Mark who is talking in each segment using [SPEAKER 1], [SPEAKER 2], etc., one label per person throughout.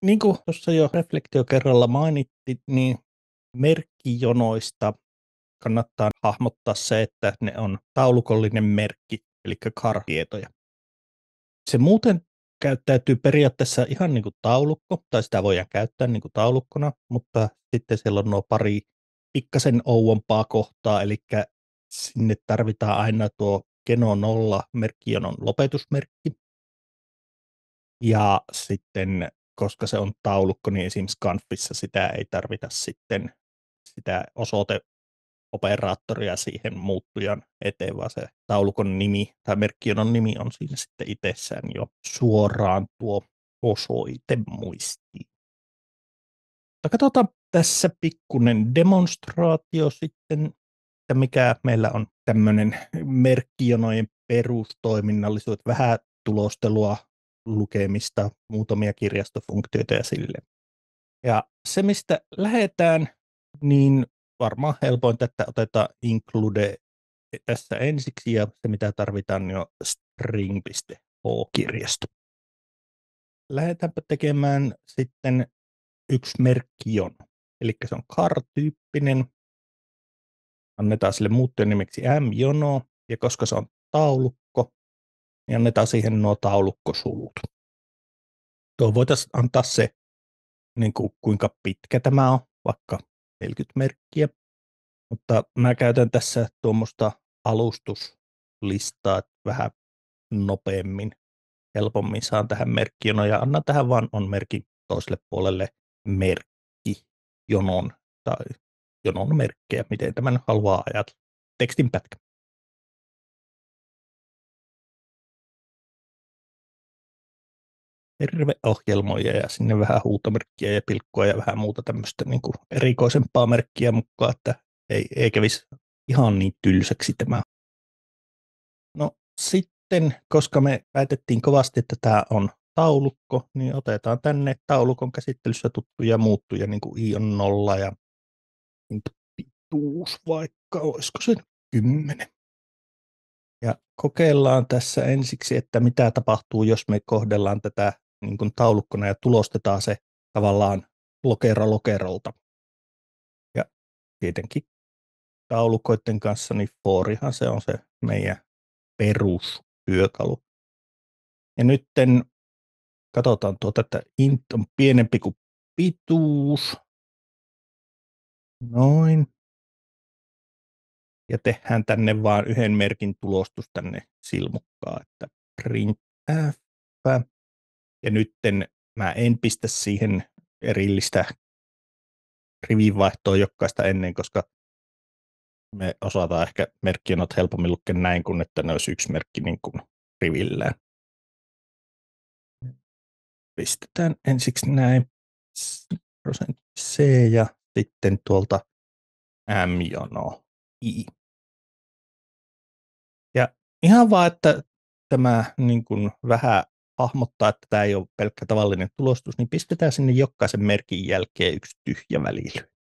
[SPEAKER 1] Niin kuin tuossa jo reflektiokerralla mainittiin, niin merkkijonoista kannattaa hahmottaa se, että ne on taulukollinen merkki, eli CAR-tietoja. Se muuten käyttäytyy periaatteessa ihan niin kuin taulukko, tai sitä voidaan käyttää niin kuin taulukkona, mutta sitten siellä on nuo pari pikkasen ouompaa kohtaa, eli sinne tarvitaan aina tuo Keno 0 merkkijonon lopetusmerkki. Ja sitten, koska se on taulukko, niin esimerkiksi Scanfissa sitä ei tarvita sitten sitä osoiteoperaattoria siihen muuttujan eteen, vaan se taulukon nimi tai merkkijonon nimi on siinä sitten itsessään jo suoraan tuo osoite muistiin. Katsotaan tässä pikkuinen demonstraatio sitten, että mikä meillä on tämmöinen merkkijonojen perustoiminnallisuus, vähän tulostelua, lukemista, muutamia kirjastofunktioita ja silleen. Ja se, mistä lähdetään, niin varmaan helpointa, että otetaan include tässä ensiksi, ja se mitä tarvitaan niin on string.h-kirjasto. Lähdetäänpä tekemään sitten yksi merkkijono, eli se on CAR-tyyppinen. Annetaan sille muuttujan nimeksi m-jono, ja koska se on taulukko, niin annetaan siihen nuo taulukkosulut. Tuo voitaisiin antaa se, niin kuin kuinka pitkä tämä on, vaikka 40 merkkiä. Mutta mä käytän tässä tuommoista alustuslistaa, että vähän nopeammin, helpommin saan tähän merkkijonon ja annan tähän vaan on merkin toiselle puolelle merkki jonon tai jonon merkkejä, miten tämän haluaa ajatella. Tekstin pätkä. Terve ohjelmoija ja sinne vähän huutomerkkiä ja pilkkua ja vähän muuta tämmöistä niin kuin erikoisempaa merkkiä mukaan, että ei kävisi ihan niin tylsäksi tämä. No sitten, koska me väitettiin kovasti, että tämä on taulukko, niin otetaan tänne taulukon käsittelyssä tuttuja muuttuja, niin kuin i on 0 ja pituus vaikka, olisiko se 10. Ja kokeillaan tässä ensiksi, että mitä tapahtuu, jos me kohdellaan tätä niin kuin taulukkona ja tulostetaan se tavallaan lokerolta. Ja tietenkin taulukoiden kanssa, niin forihan se on se meidän perustyökalu. Ja nyt katsotaan tuota, että int on pienempi kuin pituus. Noin. Ja tehdään tänne vaan yhden merkin tulostus tänne silmukkaan, että printf. Ja nyt mä en pistä siihen erillistä rivinvaihtoa jokaista ennen, koska me osataan ehkä merkkijonot helpommin lukea näin, kuin että ne olisi yksi merkki niin kuin rivillään. Pistetään ensiksi näin %c ja sitten tuolta m-jono i. Ja ihan vaan, että tämä niin kuin vähän hahmottaa, että tämä ei ole pelkkä tavallinen tulostus, niin pistetään sinne jokaisen merkin jälkeen yksi tyhjä välilyönti.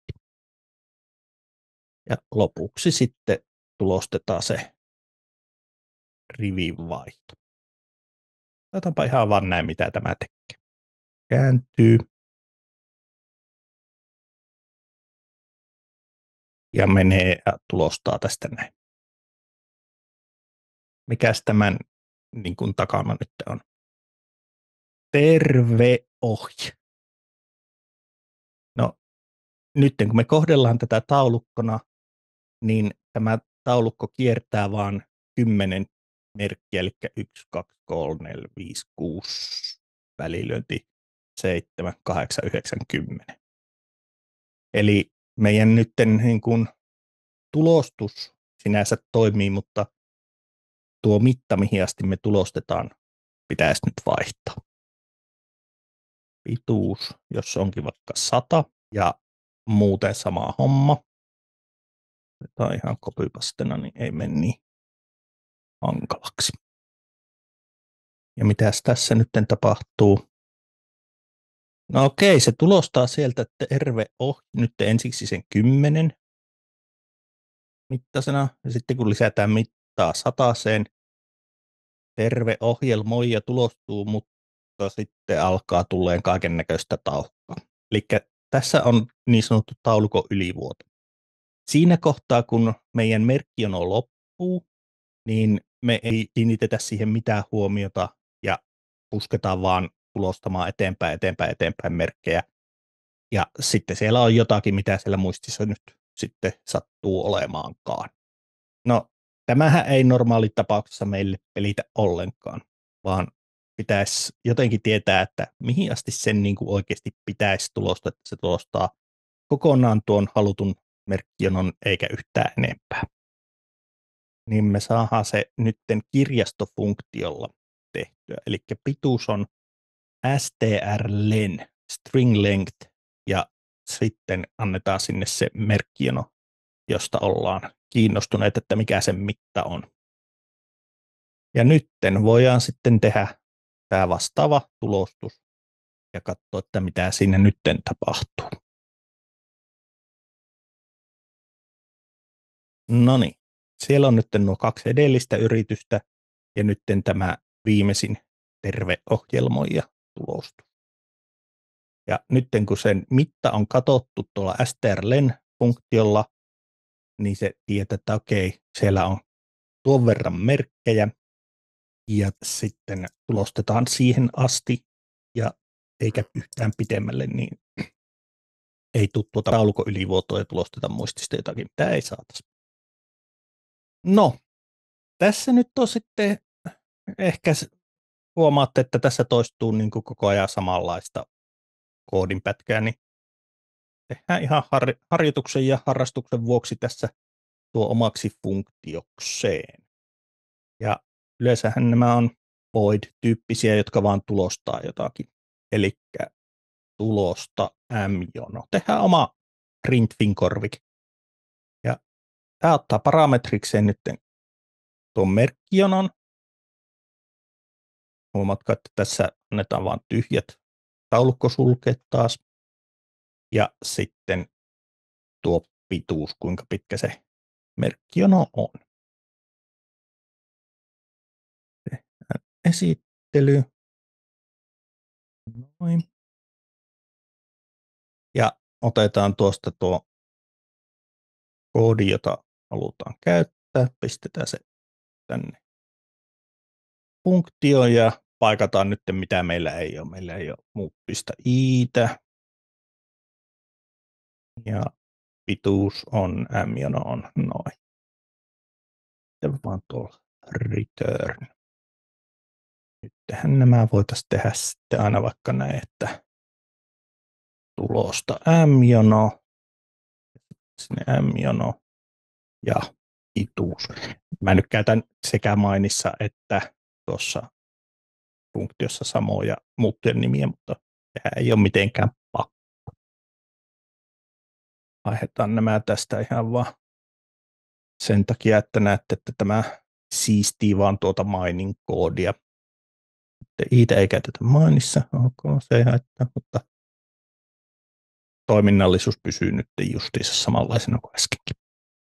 [SPEAKER 1] Ja lopuksi sitten tulostetaan se rivinvaihto. Otetaanpa ihan vaan näin, mitä tämä tekee. Kääntyy. Ja menee ja tulostaa tästä näin. Mikäs tämän niin kuin takana nyt on? Terve ohje. No, nyt kun me kohdellaan tätä taulukkona, niin tämä taulukko kiertää vaan 10 merkkiä, eli 1, 2, 3, 4, 5, 6, välilyönti 7, 8, 9, 10. Eli meidän nyt niin kuin tulostus sinänsä toimii, mutta tuo mitta, mihin asti me tulostetaan, pitäisi nyt vaihtaa. Pituus, jos onkin vaikka 100 ja muuten sama homma. Tämä on ihan copypastena, niin ei mene niin hankalaksi. Ja mitäs tässä nyt tapahtuu? No okei, se tulostaa sieltä, että terve nyt ensiksi sen 10 mittasena. Ja sitten kun lisätään mittaa 100, terve ohjelmoi ja tulostuu, mutta mutta sitten alkaa tulleen kaiken näköistä tauhkaa. Eli tässä on niin sanottu taulukon ylivuoto. Siinä kohtaa, kun meidän merkkijono loppuu, niin me ei kiinnitetä siihen mitään huomiota ja pusketaan vaan tulostamaan eteenpäin merkkejä. Ja sitten siellä on jotakin, mitä siellä muistissa nyt sitten sattuu olemaankaan. No, tämähän ei tapauksessa meille pelitä ollenkaan, vaan pitäisi jotenkin tietää, että mihin asti sen niin kuin oikeasti pitäisi tulostaa, että se tulostaa kokonaan tuon halutun merkkijonon eikä yhtään enempää. Niin me saadaan se nytten kirjastofunktiolla tehtyä. Eli pituus on strlen, string length, ja sitten annetaan sinne se merkkijono, josta ollaan kiinnostuneet, että mikä sen mitta on. Ja nytten voidaan sitten tehdä tämä vastaava tulostus ja katsoa, että mitä siinä nytten tapahtuu. No niin, siellä on nyt nuo 2 edellistä yritystä ja nytten tämä viimeisin terve ohjelmoija tulostus. Ja nytten kun sen mitta on katsottu tuolla strlen-funktiolla, niin se tietää, että okei, siellä on tuon verran merkkejä ja sitten tulostetaan siihen asti ja eikä yhtään pidemmälle, niin ei tule tuota taulukon ylivuotoa ja tulosteta muistista jotakin, mitä ei saataisi. No, tässä nyt on sitten ehkä huomaatte, että tässä toistuu niin kuin koko ajan samanlaista koodinpätkää, niin tehdään ihan harjoituksen ja harrastuksen vuoksi tässä tuo omaksi funktiokseen. Ja yleensähän nämä on void-tyyppisiä, jotka vaan tulostaa jotakin. Eli tulosta m-jono. Tehdään oma print-finkorvik. Ja tämä ottaa parametrikseen nyt tuon merkkijonon. Huomatkaa, että tässä annetaan vain tyhjät taulukkosulkeet taas. Ja sitten tuo pituus, kuinka pitkä se merkkijono on. Esittely. Noin. Ja otetaan tuosta tuo koodi, jota halutaan käyttää. Pistetään se tänne funktioon ja paikataan nyt, mitä meillä ei ole. Meillä ei ole muuppista iitä. Ja pituus on m-jono on noin. Ja vaan tuolla return. Nythän nämä voitaisiin tehdä sitten aina vaikka näin, että tulosta m-jono, sinne m-jono ja pituus. Mä nyt käytän sekä mainissa että tuossa funktiossa samoja muuttujen nimiä, mutta sehän ei ole mitenkään pakko. Aihetaan nämä tästä ihan vaan sen takia, että näette, että tämä siistii vaan tuota mining koodia. Iitä ei käytetä mainissa, ok, se ei haittaa, mutta toiminnallisuus pysyy nyt justiinsa samanlaisena kuin äskenkin.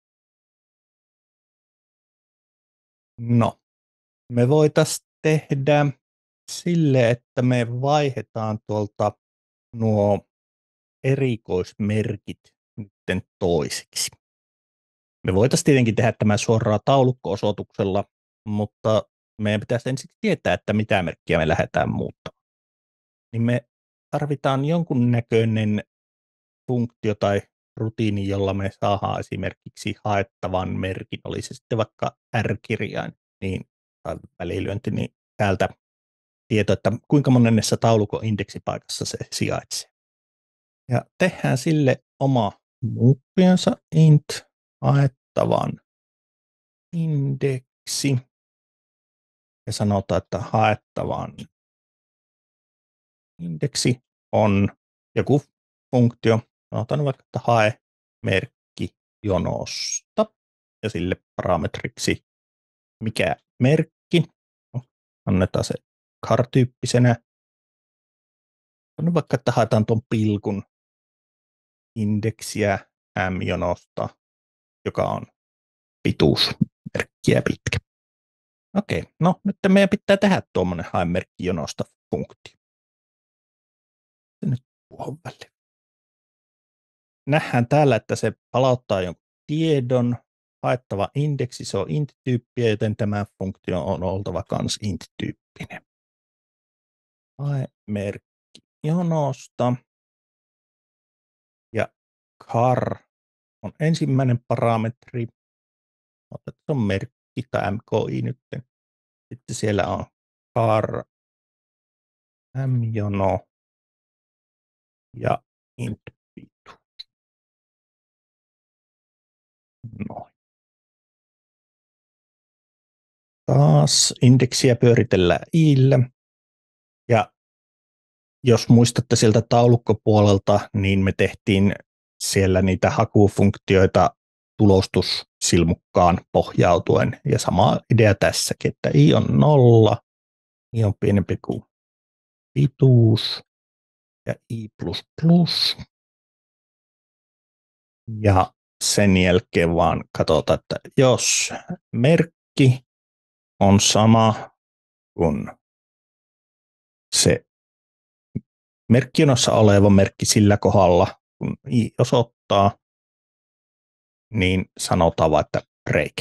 [SPEAKER 1] No, me voitaisiin tehdä sille, että me vaihdetaan tuolta nuo erikoismerkit nyt toisiksi. Me voitaisiin tietenkin tehdä tämä suoraan taulukko-osoituksella, mutta meidän pitäisi ensin tietää, että mitä merkkiä me lähdetään muuttamaan. Niin me tarvitaan jonkunnäköinen funktio tai rutiini, jolla me saadaan esimerkiksi haettavan merkin, oli se sitten vaikka R-kirjain niin, tai välilyönti, niin täältä tieto, että kuinka monennessa taulukon indeksipaikassa se sijaitsee. Ja tehdään sille oma muuppiansa int haettavan indeksi. Ja sanotaan, että haettavan indeksi on joku funktio. Sanotaan vaikka, että hae merkki jonosta. Ja sille parametriksi mikä merkki. Annetaan se char-tyyppisenä. On vaikka, että haetaan tuon pilkun indeksiä m-jonosta, joka on pituusmerkkiä pitkä. Okei, no nyt meidän pitää tehdä tuommoinen hae merkki jonosta funktio. Se nyt tuohon väliin. Nähdään täällä, että se palauttaa jonkun tiedon. Haettava indeksi, se on int-tyyppiä, joten tämä funktio on oltava kans int-tyyppinen. Hae merkki jonosta. Ja char on ensimmäinen parametri. Se on merkki tai mki nyt. Sitten siellä on char m-jono ja int pituus. Noin. Taas indeksiä pyöritellään i'llä. Ja jos muistatte sieltä taulukkopuolelta, niin me tehtiin siellä niitä hakufunktioita tulostussilmukkaan pohjautuen. Ja sama idea tässäkin, että i on 0, i on pienempi kuin pituus ja i++. Ja sen jälkeen vaan katsotaan, että jos merkki on sama kuin se merkkionossa oleva merkki sillä kohdalla, kun i osoittaa, niin sanotaan vaan, että break.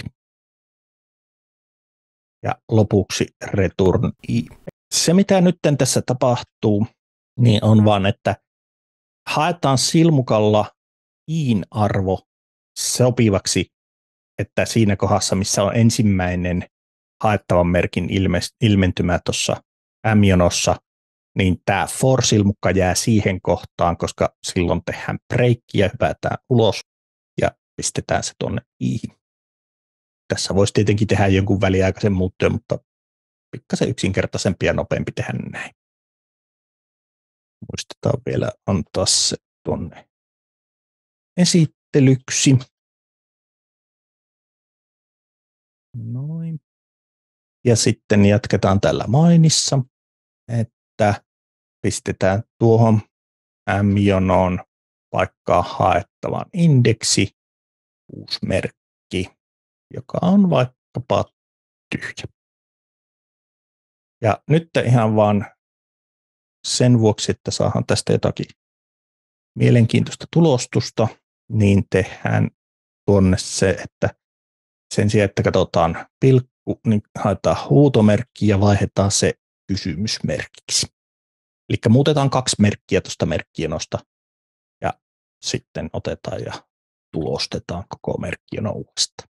[SPEAKER 1] Ja lopuksi return i. Se, mitä nyt tässä tapahtuu, niin on vaan, että haetaan silmukalla iin arvo sopivaksi, että siinä kohdassa, missä on ensimmäinen haettavan merkin ilmentymä tuossa m-jonossa, niin tämä for-silmukka jää siihen kohtaan, koska silloin tehdään breikki ja hypätään ulos ja pistetään se tuonne iihin. Tässä voisi tietenkin tehdä jonkun väliaikaisen muutteen, mutta pikkasen yksinkertaisempi ja nopeampi tehdä näin. Muistetaan vielä antaa se tuonne esittelyksi. Noin. Ja sitten jatketaan tällä mainissa, että pistetään tuohon m-jonoon paikkaa haettavan indeksi, uusi merkki, joka on vaikkapa tyhjä. Ja nyt ihan vaan sen vuoksi, että saadaan tästä jotakin mielenkiintoista tulostusta, niin tehdään tuonne se, että sen sijaan, että katsotaan pilkku, niin haetaan huutomerkki ja vaihdetaan se kysymysmerkiksi. Eli muutetaan 2 merkkiä tuosta merkkijonosta ja sitten otetaan ja tulostetaan koko merkkijono uudestaan.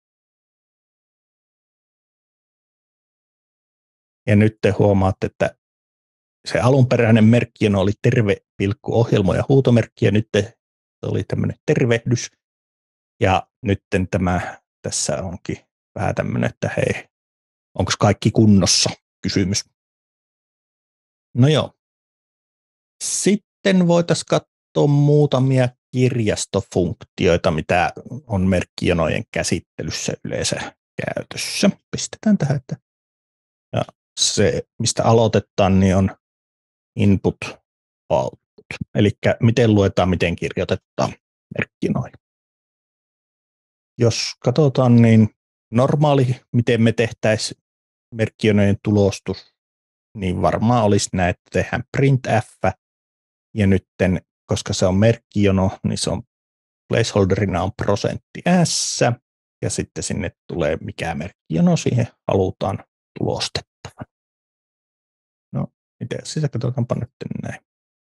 [SPEAKER 1] Ja nyt te huomaatte, että se alunperäinen merkkijono oli terve pilkku ohjelmo ja huutomerkki ja nyt oli tämmöinen tervehdys. Ja nyt tämä tässä onkin vähän tämmöinen, että hei, onko kaikki kunnossa kysymys. No joo. Sitten voitaisiin katsoa muutamia kirjastofunktioita, mitä on merkkijonojen käsittelyssä yleensä käytössä. Pistetään tähän, että ja se, mistä aloitetaan, niin on input, output. Eli miten luetaan, miten kirjoitetaan merkkinoja. Jos katsotaan, niin normaali, miten me tehtäisiin merkkijonojen tulostus, niin varmaan olisi näin, että tehdään printf, ja nyt, koska se on merkkijono, niin se on placeholderina on %s, ja sitten sinne tulee mikä merkkijono siihen halutaan tulostettavan. No, miten sitä katsotaanpa nyt näin.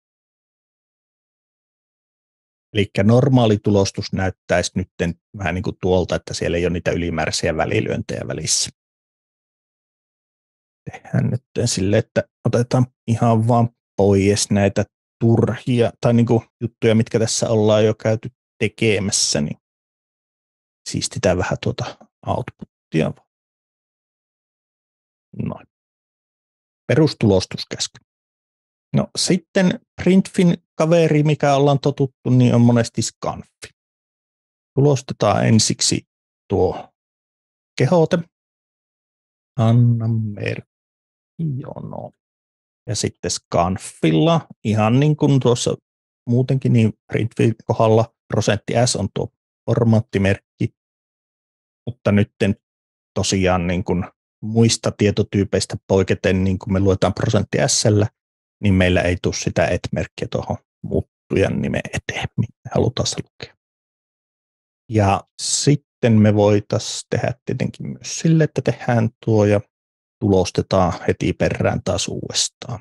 [SPEAKER 1] Eli normaali tulostus näyttäisi nyt vähän niin kuin tuolta, että siellä ei ole niitä ylimääräisiä välilyöntejä välissä. Tehdään nyt silleen, että otetaan ihan vaan pois näitä turhia tai niin kuin juttuja, mitkä tässä ollaan jo käyty tekemässä, niin siistitään vähän tuota outputtia. Noin. Perustulostuskäsky. No sitten printfin kaveri, mikä ollaan totuttu, niin on monesti scanfi. Tulostetaan ensiksi tuo kehote. Anna merkki jono. Ja sitten scanfilla, ihan niin kuin tuossa muutenkin, niin printfin kohdalla %s on tuo formaattimerkki. Mutta nyt tosiaan niin kuin muista tietotyypeistä poiketen, niin kuin me luetaan %s:llä, niin meillä ei tule sitä et-merkkiä tuohon muuttujan nimen eteen, mitä halutaan se lukea. Ja sitten me voitaisiin tehdä tietenkin myös sille, että tehdään tuo ja tulostetaan heti perään taas uudestaan.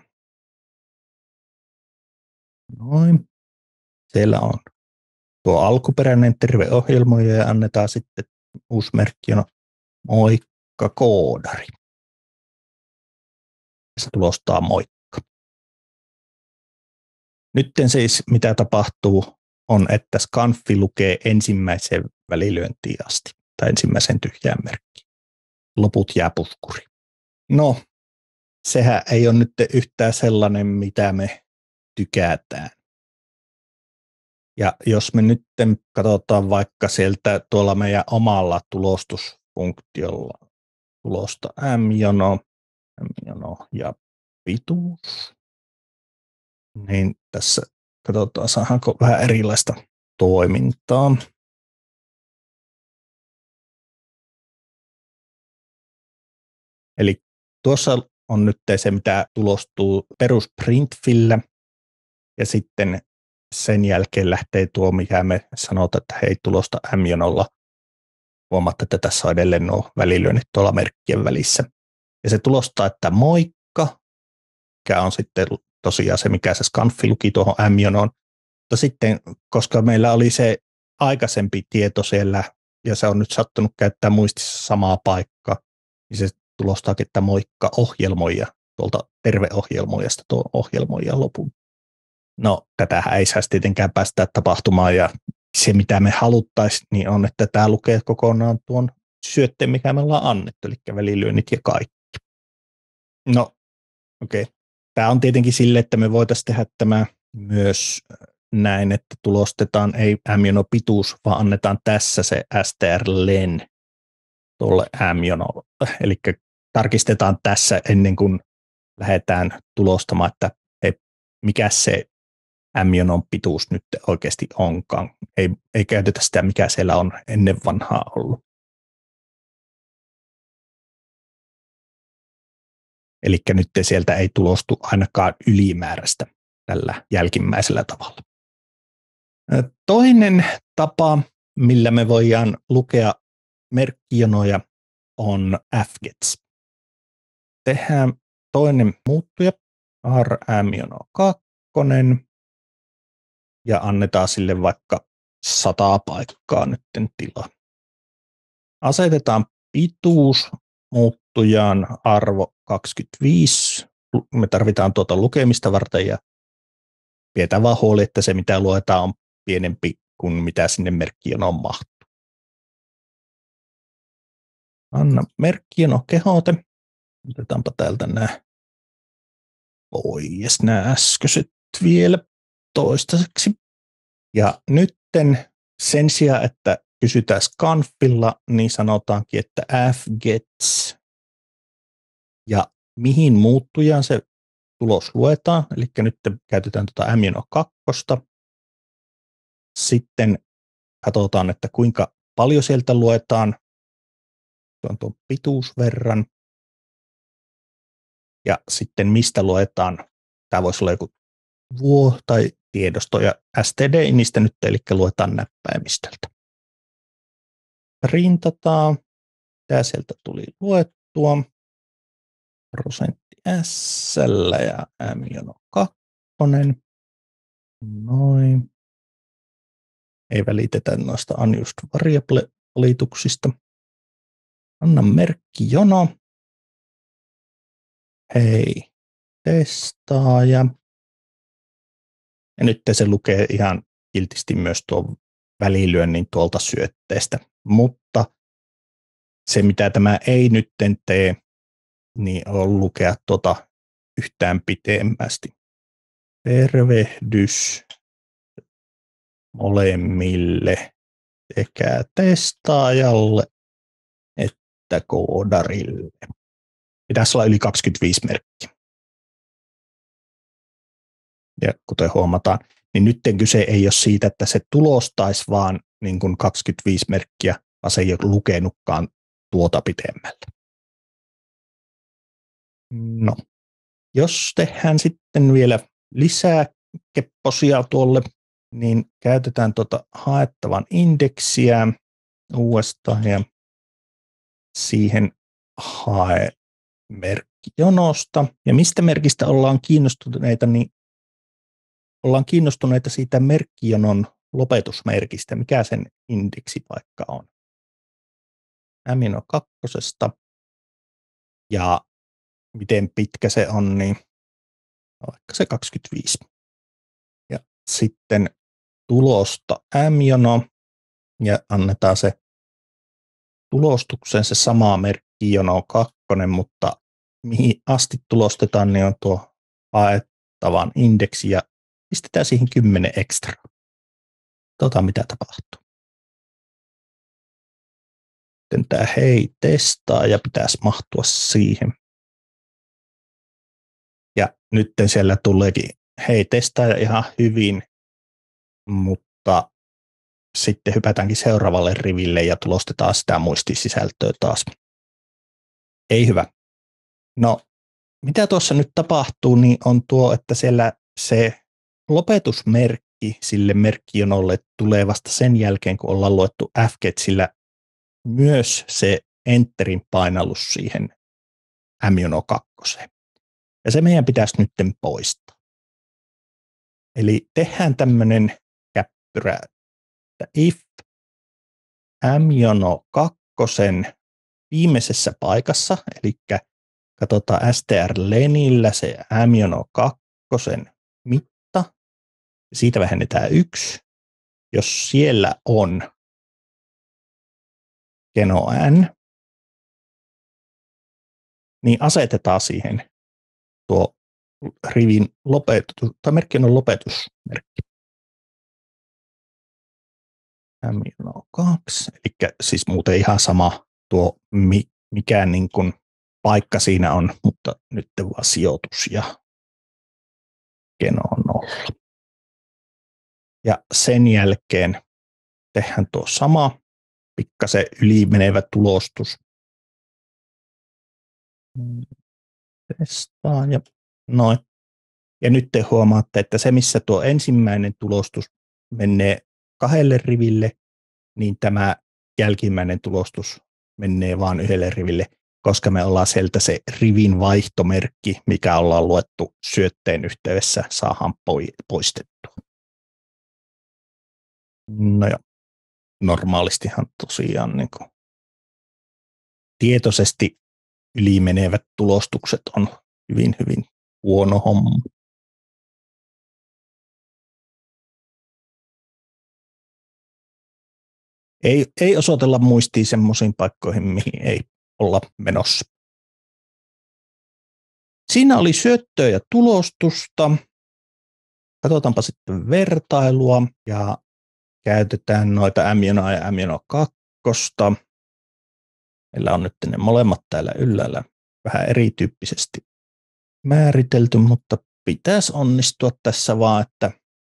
[SPEAKER 1] Noin. Siellä on tuo alkuperäinen terve ohjelmoija ja annetaan sitten uusi merkki, moikka koodari. Se tulostaa moikka. Nyt siis mitä tapahtuu on, että scanfi lukee ensimmäiseen välilyöntiin asti tai ensimmäisen tyhjään merkkiin. Loput jää puskuri. No, sehän ei ole nyt yhtään sellainen, mitä me tykätään. Ja jos me nyt katsotaan vaikka sieltä tuolla meidän omalla tulostusfunktiolla tulosta m-jono ja pituus, niin tässä katsotaan, saadaanko vähän erilaista toimintaa. Eli tuossa on nyt se, mitä tulostuu perusprintfillä, ja sitten sen jälkeen lähtee tuo, mikä me sanotaan, että hei, tulosta m-jonolla. Huomaatte, että tässä on edelleen nuo välilyönnit tuolla merkkien välissä. Ja se tulostaa, että moikka, mikä on sitten tosiaan se, mikä se scanfi luki tuohon m-jonoon. Mutta sitten, koska meillä oli se aikaisempi tieto siellä, ja se on nyt sattunut käyttää muistissa samaa paikkaa, niin se tulostaakin, että moikka ohjelmoija, tuolta terveohjelmoijasta tuo ohjelmoijan lopun. No, tätähän ei saisi tietenkään päästä tapahtumaan, ja se, mitä me haluttaisiin, niin on, että tämä lukee kokonaan tuon syötteen, mikä me ollaan annettu, eli välilyönnit ja kaikki. No, okei. Tämä on tietenkin sille, että me voitaisiin tehdä tämä myös näin, että tulostetaan ei m-jono pituus, vaan annetaan tässä se str-len tuolle m-jonolle. Eli tarkistetaan tässä ennen kuin lähdetään tulostamaan, että mikä se m-jonon pituus nyt oikeasti onkaan. Ei käytetä sitä, mikä siellä on ennen vanhaa ollut. Eli nyt sieltä ei tulostu ainakaan ylimääräistä tällä jälkimmäisellä tavalla. Toinen tapa, millä me voidaan lukea merkkijonoja, on fgets. Tehdään toinen muuttuja, rm-jono2, ja annetaan sille vaikka 100 paikkaa nyt tilaa. Asetetaan pituus muuttujaan arvo 25. Me tarvitaan tuota lukemista varten ja pidetään vaan huoli, että se mitä luetaan on pienempi kuin mitä sinne merkkijonoon mahtuu. Anna merkkijono kehote. Otetaanpa täältä nämä pois, nämä äskeiset vielä toistaiseksi. Ja nytten sen sijaan, että kysytään scanfilla, niin sanotaankin, että fgets. Ja mihin muuttujaan se tulos luetaan. Eli nyt käytetään tuota m-jono2. Sitten katsotaan, että kuinka paljon sieltä luetaan. Se on tuon pituusverran. Ja sitten mistä luetaan. Tämä voisi olla joku tai tiedosto ja std niistä nyt, eli luetaan näppäimistöltä. Printataan. Tämä sieltä tuli luettua. Prosentti S ja m-jono2. Noin. Ei välitetä noista unused variable-valituksista. Anna merkki jono. Hei, testaaja. Ja nyt se lukee ihan kiltisti myös tuon välilyönnin tuolta syötteestä. Mutta se, mitä tämä ei nyt tee, niin on lukea tuota yhtään pitemmästi. Tervehdys molemmille sekä testaajalle että koodarille. Pitäisi olla yli 25 merkkiä. Ja kuten huomataan, niin nyt kyse ei ole siitä, että se tulostaisi vaan niin kuin 25 merkkiä, vaan se ei ole lukenutkaan tuota pitemmälle. No, Jos tehdään sitten vielä lisää kepposia tuolle, niin käytetään tuota haettavan indeksiä uudestaan ja siihen hae merkkijonosta. Ja mistä merkistä ollaan kiinnostuneita, niin ollaan kiinnostuneita siitä merkkijonon lopetusmerkistä, mikä sen indeksipaikka on. M-2 ja miten pitkä se on, niin vaikka se 25. Ja sitten tulosta M-jono ja annetaan se tulostukseen se sama merkkijono 2, mutta mihin asti tulostetaan, niin on tuo haettavan indeksi ja pistetään siihen 10 ekstra. Mitä tapahtuu. Sitten tämä hei testaa ja pitäisi mahtua siihen. Ja nyt siellä tuleekin hei testaa ja ihan hyvin, mutta sitten hypätäänkin seuraavalle riville ja tulostetaan sitä muistisisältöä taas. Ei hyvä. No, mitä tuossa nyt tapahtuu, niin on tuo, että siellä se lopetusmerkki sille merkkijonolle tulee vasta sen jälkeen, kun ollaan luettu F-Getsillä myös se Enterin painallus siihen M-jono 2. Ja se meidän pitäisi nyt poistaa. Eli tehdään tämmöinen käppyrä, että if M-jono 2 viimeisessä paikassa, eli katsotaan str-lenillä se M-jono 2 mitta, siitä vähennetään 1. Jos siellä on keno n, niin asetetaan siihen tuo rivin lopetus, tai merkkijonon lopetusmerkki. M-jono 2, eli siis muuten ihan sama tuo mikä niin kuin paikka siinä on, mutta nyt vaan sijoitus ja keno on 0. Ja sen jälkeen tehdään tuo sama pikkasen ylimenevä tulostus. Testaan ja noin. Ja nyt te huomaatte, että se missä tuo ensimmäinen tulostus menee 2 riville, niin tämä jälkimmäinen tulostus menee vain 1 riville, koska me ollaan sieltä se rivin vaihtomerkki, mikä ollaan luettu syötteen yhteydessä, saadaan poistettua. No ja normaalistihan tosiaan niin kuin tietoisesti ylimenevät tulostukset on hyvin, hyvin huono homma. Ei osoitella muistiin semmoisiin paikkoihin, mihin ei olla menossa. Siinä oli syöttöä ja tulostusta. Katsotaanpa sitten vertailua ja käytetään noita M-jonoa ja M-jono 2. Meillä on nyt ne molemmat täällä ylhäällä vähän erityyppisesti määritelty, mutta pitäisi onnistua tässä vaan, että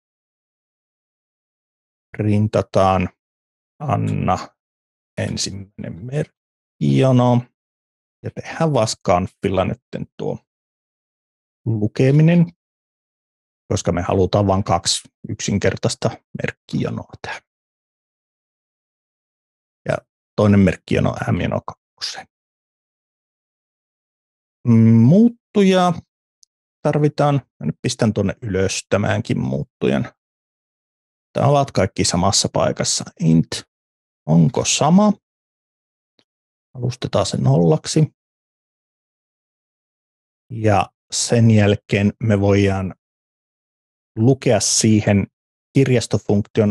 [SPEAKER 1] printataan Anna ensimmäinen merkkijono ja tehdään vaskanfilla nyt tuo lukeminen, koska me halutaan vain 2 yksinkertaista merkkijonoa tähän. Ja toinen merkkijono M-jono 2. Muuttuja tarvitaan. Mä nyt pistän tuonne ylös tämänkin muuttujan. Tämä ovat kaikki samassa paikassa. Int, onko sama? Alustetaan se 0. Ja sen jälkeen me voidaan lukea siihen kirjastofunktion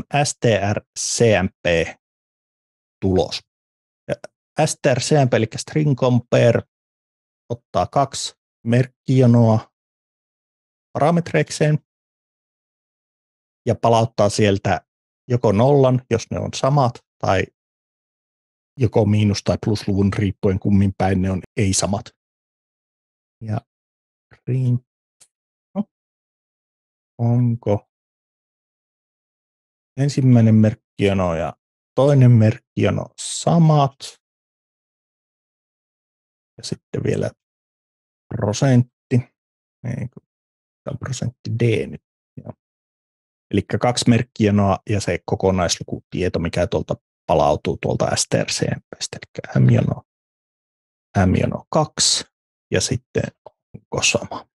[SPEAKER 1] strcmp-tulos. Ja strcmp eli string compare ottaa 2 merkkijonoa parametreikseen ja palauttaa sieltä joko 0, jos ne on samat, tai joko miinus- tai plusluvun riippuen kummin päin ne on ei-samat. Ja onko ensimmäinen merkkijono ja toinen merkkijono samat. Ja sitten vielä prosentti. Ei, tämä on prosentti D nyt. Eli 2 merkkijonoa ja se kokonaislukutieto, mikä tuolta palautuu tuolta STRCMP:stä, eli M-jono 2 ja sitten onko sama.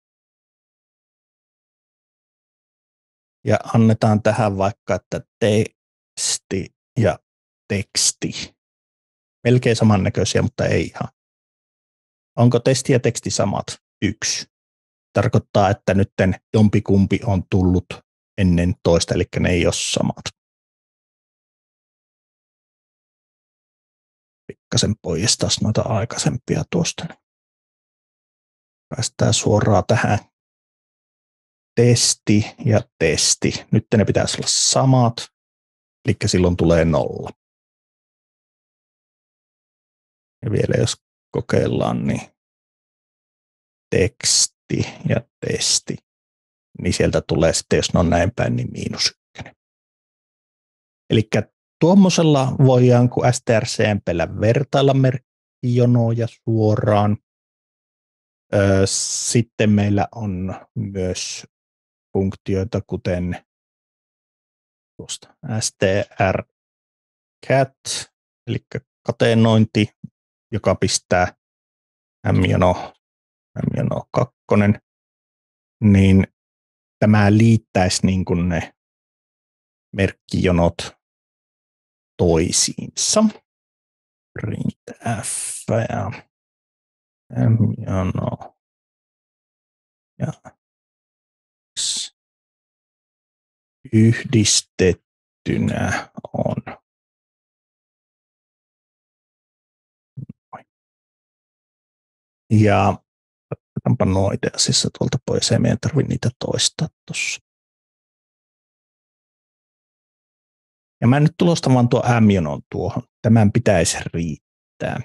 [SPEAKER 1] Ja annetaan tähän vaikka, että teksti ja teksti. Melkein samannäköisiä, mutta ei ihan. Onko testi ja teksti samat? 1. Tarkoittaa, että nyt jompikumpi on tullut ennen toista, eli ne ei ole samat. Pikkasen poistaisi noita aikaisempia tuosta. Päästään suoraan tähän. Testi ja testi. Nyt ne pitäisi olla samat, eli silloin tulee 0. Ja vielä jos kokeillaan, niin teksti ja testi, niin sieltä tulee sitten, jos ne on näin päin, niin -1. Eli tuommoisella voidaan, kun STRCMP:llä vertailla merkkijonoja suoraan. Sitten meillä on myös funktioita, kuten tuosta strcat, eli kateenointi, joka pistää M-jono 2, niin tämä liittäisi niin kuin ne merkkijonot toisiinsa. Printf ja M-jono ja yhdistettynä on. Ja otetaanpa noita siis tuolta pois, ei meidän tarvitse niitä toistaa tuossa. Ja mä nyt tulostan vaan tuo M-jonon tuohon. Tämän pitäisi riittää.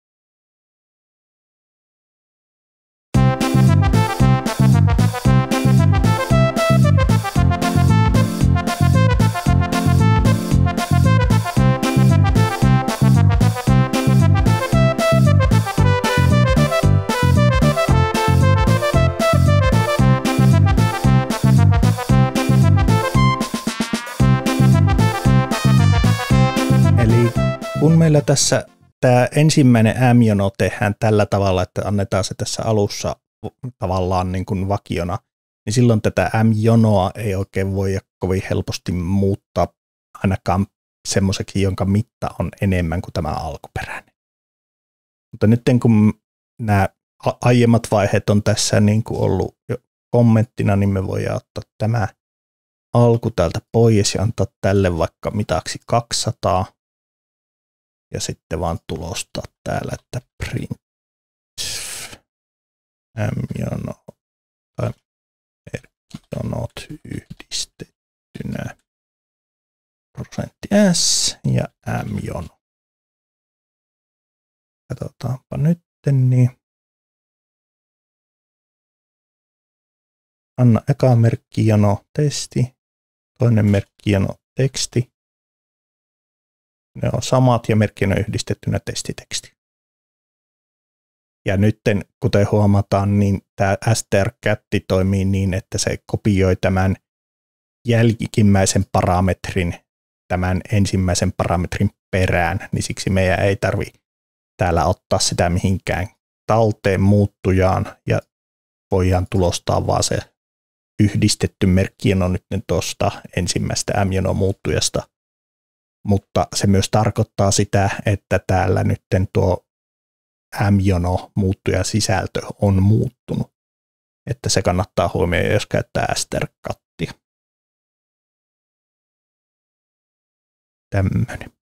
[SPEAKER 1] Kun meillä tässä tämä ensimmäinen M-jono tehdään tällä tavalla, että annetaan se tässä alussa tavallaan niin kuin vakiona, niin silloin tätä M-jonoa ei oikein voi kovin helposti muuttaa ainakaan semmoiseksi, jonka mitta on enemmän kuin tämä alkuperäinen. Mutta nyt kun nämä aiemmat vaiheet on tässä niin kuin ollut jo kommenttina, niin me voidaan ottaa tämä alku täältä pois ja antaa tälle vaikka mitaksi 200. Ja sitten vaan tulostaa täällä, että print M-jono tai merkkijonot yhdistettynä prosentti S ja M-jono. Katsotaanpa nyt, niin anna eka merkkijono testi, toinen merkkijono teksti. Ne on samat ja merkkinä yhdistettynä testiteksti. Ja nyt, kuten huomataan, niin tämä strcat toimii niin, että se kopioi tämän jälkimmäisen parametrin tämän ensimmäisen parametrin perään, niin siksi meidän ei tarvitse täällä ottaa sitä mihinkään talteen muuttujaan ja voidaan tulostaa vaan se yhdistetty merkkijono nyt tuosta ensimmäistä M-jono muuttujasta. Mutta se myös tarkoittaa sitä, että täällä nyt tuo M-jono muuttuja sisältö on muuttunut. Että se kannattaa huomioida, jos käyttää strcattia. Tämmöinen.